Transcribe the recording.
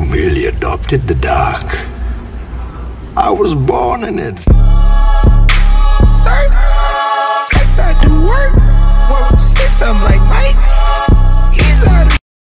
merely adopted the dark. I was born in it.